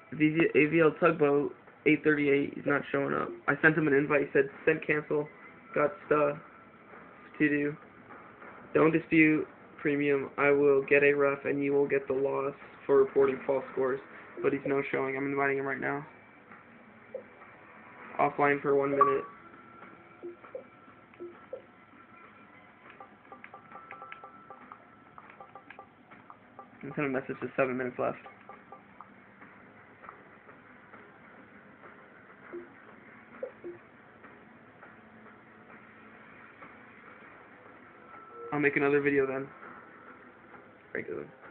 AVL tugboat 838. He's not showing up. I sent him an invite. He said send cancel. Got stuff to do. Don't dispute premium. I will get a ref and you will get the loss for reporting false scores. But he's no showing. I'm inviting him right now. Offline for 1 minute. And send a message with 7 minutes left. I'll make another video then. Very good.